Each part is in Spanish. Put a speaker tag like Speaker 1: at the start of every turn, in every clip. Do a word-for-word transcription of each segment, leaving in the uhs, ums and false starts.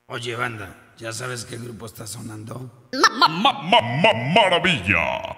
Speaker 1: Oye, banda, ¿ya sabes qué grupo está sonando?
Speaker 2: Ma ma ma ma maravilla.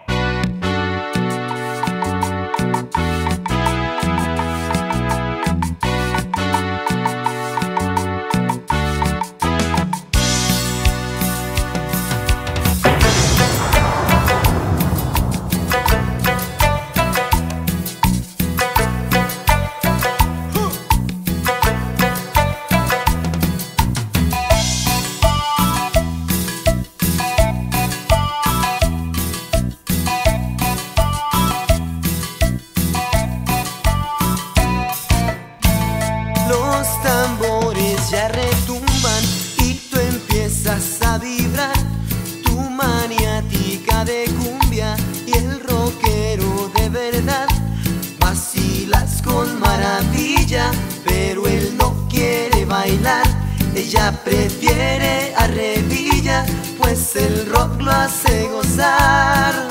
Speaker 3: Los tambores ya retumban y tú empiezas a vibrar. Tu maniática de cumbia y el rockero de verdad. Vacilas con maravilla, pero él no quiere bailar. Ella prefiere a Revilla, pues el rock lo hace gozar.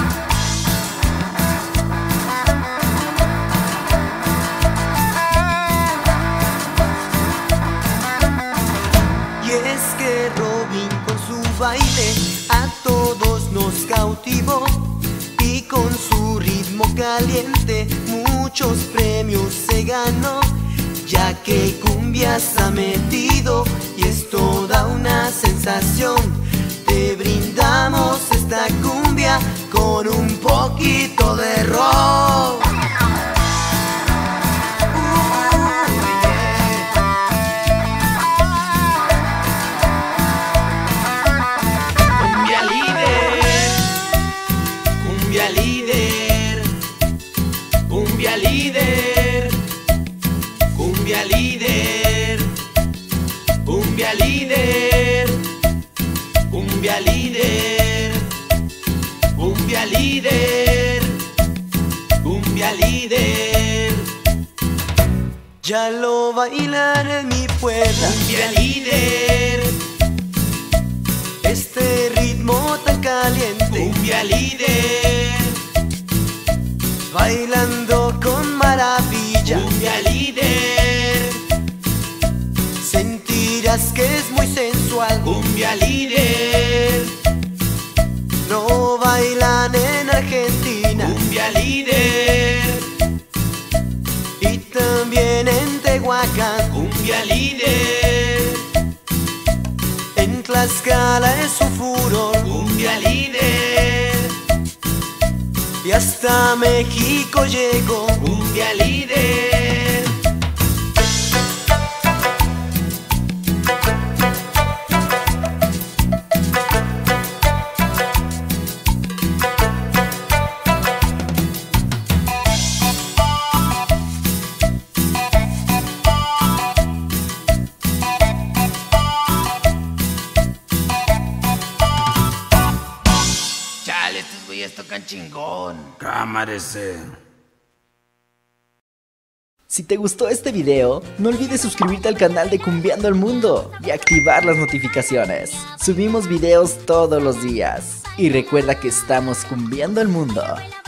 Speaker 3: Es que Robin con su baile a todos nos cautivó y con su ritmo caliente muchos premios se ganó, ya que cumbias ha metido y es toda una sensación. Te brindamos esta cumbia con un poquito de rock. Cumbia líder, cumbia líder, cumbia líder, cumbia líder, cumbia líder, cumbia líder, cumbia líder. Ya lo bailan en mi pueblo. Cumbia líder, este ritmo tan caliente. Cumbia líder, bailando con maravilla. Cumbia líder, sentirás que es muy sensual. Cumbia líder, no bailan en Argentina. Cumbia líder, y también en Tehuacán. Cumbia líder, en Tlaxcala es su furor. Cumbia líder, y hasta México llegó. Cumbia líder.
Speaker 1: Chale, estos güeyes tocan chingón. Cámara ese.
Speaker 4: Si te gustó este video, no olvides suscribirte al canal de Cumbiando el Mundo y activar las notificaciones. Subimos videos todos los días. Y recuerda que estamos cumbiando el mundo.